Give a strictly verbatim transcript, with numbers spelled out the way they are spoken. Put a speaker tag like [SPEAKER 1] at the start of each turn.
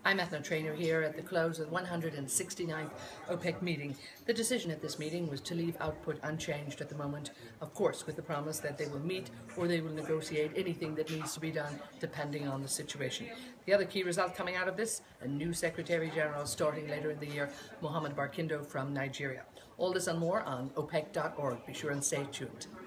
[SPEAKER 1] I'm Eithne Treanor here at the close of the one hundred sixty-ninth OPEC meeting. The decision at this meeting was to leave output unchanged at the moment, of course with the promise that they will meet or they will negotiate anything that needs to be done depending on the situation. The other key result coming out of this, a new Secretary General starting later in the year, Mohamed Barkindo from Nigeria. All this and more on OPEC dot org. Be sure and stay tuned.